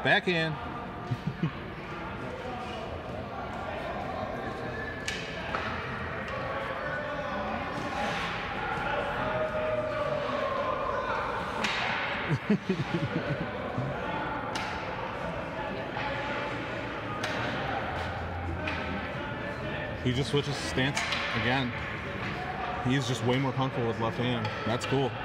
Backhand. He just switches stance again. He's just way more comfortable with left hand. That's cool.